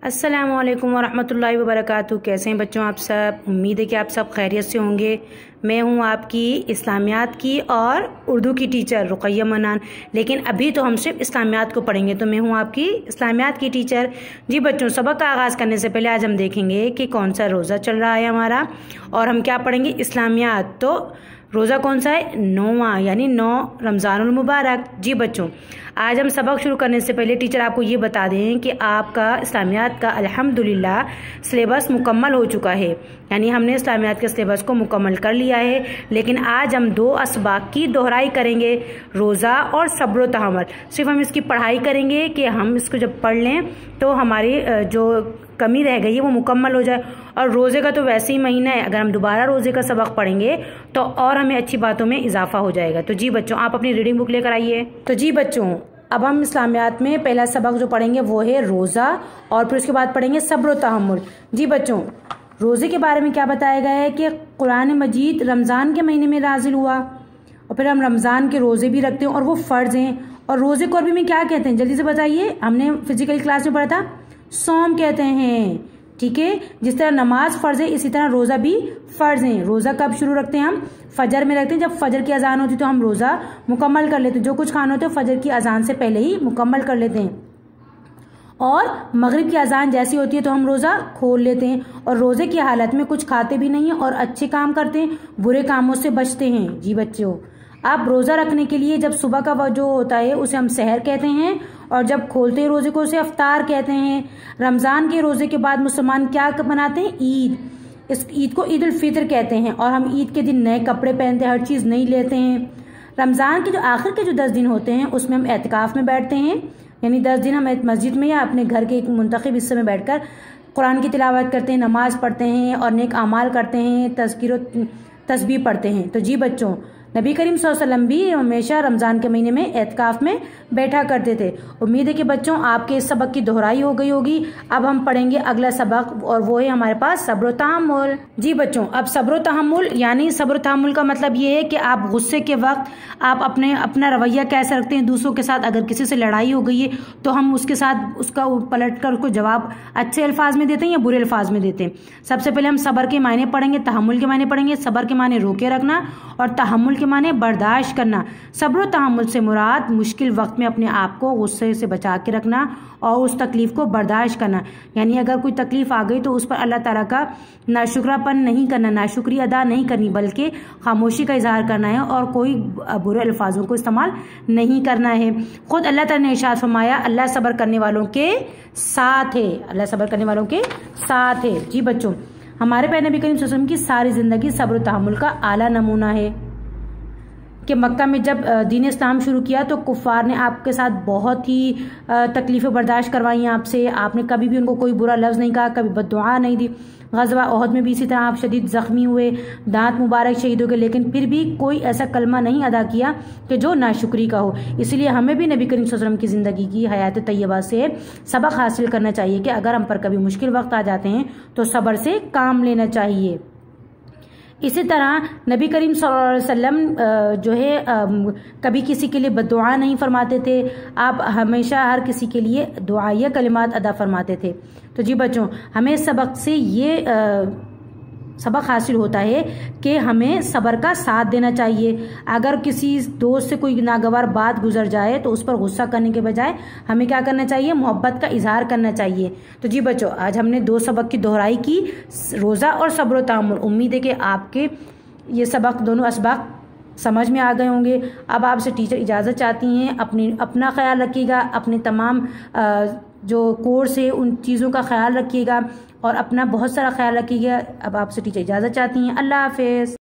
अस्सलामुअलैकुम वरहमतुल्लाहि वबरकातुहू। कैसे हैं बच्चों आप सब? उम्मीद है कि आप सब खैरियत से होंगे। मैं हूं आपकी इस्लामियात की और उर्दू की टीचर रुक़ैया मनान। लेकिन अभी तो हम सिर्फ इस्लामियात को पढ़ेंगे, तो मैं हूं आपकी इस्लामियात की टीचर। जी बच्चों, सबक का आगाज़ करने से पहले आज हम देखेंगे कि कौन सा रोज़ा चल रहा है हमारा, और हम क्या पढ़ेंगे, इस्लामियात। तो रोज़ा कौन सा है? 9वां, यानी 9 रमज़ानुल मुबारक। जी बच्चों, आज हम सबक शुरू करने से पहले टीचर आपको ये बता दें कि आपका इस्लामियात का अल्हम्दुलिल्लाह सिलेबस मुकम्मल हो चुका है, यानी हमने इस्लामियात के सिलेबस को मुकम्मल कर लिया है। लेकिन आज हम 2 असबाक की दोहराई करेंगे, रोज़ा और सब्र तहम्मुल। सिर्फ हम इसकी पढ़ाई करेंगे कि हम इसको जब पढ़ लें तो हमारी जो कमी रह गई है वो मुकम्मल हो जाए। और रोज़े का तो वैसे ही महीना है, अगर हम दोबारा रोज़े का सबक पढ़ेंगे तो और हमें अच्छी बातों में इजाफा हो जाएगा। तो जी बच्चों, आप अपनी रीडिंग बुक लेकर आइए। तो जी बच्चों, अब हम इस्लामियात में पहला सबक जो पढ़ेंगे वो है रोज़ा, और फिर उसके बाद पढ़ेंगे सब्र तहम्मुल। जी बच्चों, रोज़े के बारे में क्या बताया गया है कि कुरान मजीद रमज़ान के महीने में नाजिल हुआ, और फिर हम रमज़ान के रोज़े भी रखते हैं और वो फ़र्ज़ हैं। और रोज़े को अरबी में क्या कहते हैं, जल्दी से बताइए। हमने फिजिकल क्लास में पढ़ा था, सौम कहते हैं। ठीक है, जिस तरह नमाज फ़र्ज़ है इसी तरह रोज़ा भी फ़र्ज़ है। रोज़ा कब शुरू रखते हैं? हम फजर में रखते हैं। जब फजर की अजान होती है तो हम रोज़ा मुकम्मल कर लेते हैं। जो कुछ खाना होता है फजर की अजान से पहले ही मुकम्मल कर लेते हैं, और मगरिब की अजान जैसी होती है तो हम रोज़ा खोल लेते हैं। और रोज़े की हालत में कुछ खाते भी नहीं हैं और अच्छे काम करते हैं, बुरे कामों से बचते हैं। जी बच्चों, आप रोज़ा रखने के लिए जब सुबह का जो होता है उसे हम सहर कहते हैं, और जब खोलते हैं रोज़े को उसे अफ्तार कहते हैं। रमज़ान के रोज़े के बाद मुसलमान क्या मनाते हैं? ईद। इस ईद को ईद उल फितर कहते हैं, और हम ईद के दिन नए कपड़े पहनते हैं, हर चीज़ नई लेते हैं। रमज़ान के जो आखिर के जो 10 दिन होते हैं उसमें हम एतकाफ़ में बैठते हैं, यानी 10 दिन हम मस्जिद में या अपने घर के एक मुंतखब हिस्से में बैठकर कुरान की तिलावत करते हैं, नमाज पढ़ते हैं और नेक अमाल करते हैं, तज़किर तस्बीह पढ़ते हैं। तो जी बच्चों, नबी करीम सल्लल्लाहु अलैहि वसल्लम भी हमेशा रमज़ान के महीने में एतकाफ में बैठा करते थे। उम्मीद है कि बच्चों आपके इस सबक की दोहराई हो गई होगी। अब हम पढ़ेंगे अगला सबक, और वो है हमारे पास सब्र तहम्मुल। जी बच्चों, अब सब्र तहम्मुल, यानी सब्र तहम्मुल का मतलब ये है कि आप गुस्से के वक्त आप अपना रवैया कैसे रखते हैं दूसरों के साथ। अगर किसी से लड़ाई हो गई है तो हम उसके साथ उसका पलट कर उसको जवाब अच्छे अल्फाज में देते हैं या बुरे अल्फाज में देते हैं। सबसे पहले हम सब्र के मायने पढ़ेंगे, तहम्मुल के मायने पढ़ेंगे। सब्र के मायने रोके रखना, और तहम्मुल के माने बर्दाश्त करना। सब्र तहम्मुल से मुराद मुश्किल वक्त में अपने आप को गुस्से से बचा के रखना और उस तकलीफ को बर्दाश्त करना। यानी अगर कोई तकलीफ आ गई तो उस पर अल्लाह ताला का नाशुक्रापन नहीं करना, नाशुक्री अदा नहीं करनी, बल्कि खामोशी का इजहार करना है और कोई बुरे अल्फाजों को इस्तेमाल नहीं करना है। खुद अल्लाह ताला ने इरशाद फरमाया, अल्लाह सब्र करने वालों के साथ है, अल्लाह सब्र करने वालों के साथ है। जी बच्चों, हमारे प्यारे नबी करीम सल्लल्लाहु अलैहि वसल्लम की सारी जिंदगी सब्र तहम्मुल का आला नमूना है कि मक्का में जब दीन इस्लाम शुरू किया तो कुफ़ार ने आपके साथ बहुत ही तकलीफ़ें बर्दाश्त करवाई आपसे। आपने कभी भी उनको कोई बुरा लफ्ज़ नहीं कहा, कभी बद्दुआ नहीं दी। ग़ज़वा उहद में भी इसी तरह आप शदीद ज़ख्मी हुए, दांत मुबारक शहीद हो गए, लेकिन फिर भी कोई ऐसा कलमा नहीं अदा किया कि जो नाशुक्री का हो। इसलिए हमें भी नबी करीम सल्लल्लाहु अलैहि वसल्लम की ज़िंदगी की हयात तैयबा से सबक हासिल करना चाहिए कि अगर हम पर कभी मुश्किल वक्त आ जाते हैं तो सब्र से काम लेना चाहिए। इसी तरह नबी करीम सल्लल्लाहु अलैहि वसल्लम जो है कभी किसी के लिए बद्दुआ नहीं फरमाते थे। आप हमेशा हर किसी के लिए दुआया कलिमात अदा फरमाते थे। तो जी बच्चों, हमें सबक से ये सबक हासिल होता है कि हमें सब्र का साथ देना चाहिए। अगर किसी दोस्त से कोई नागवार बात गुजर जाए तो उस पर गुस्सा करने के बजाय हमें क्या करना चाहिए? मोहब्बत का इजहार करना चाहिए। तो जी बच्चों, आज हमने 2 सबक की दोहराई की, रोज़ा और सब्र तहम्मुल। उम्मीद है कि आपके ये सबक दोनों असबाक समझ में आ गए होंगे। अब आपसे टीचर इजाज़त चाहती हैं। अपना ख्याल रखिएगा, अपने तमाम जो कोर्स है उन चीज़ों का ख्याल रखिएगा और अपना बहुत सारा ख्याल रखिएगा। अब आपसे टीचर इजाज़त चाहती हैं। अल्लाह हाफ़िज़।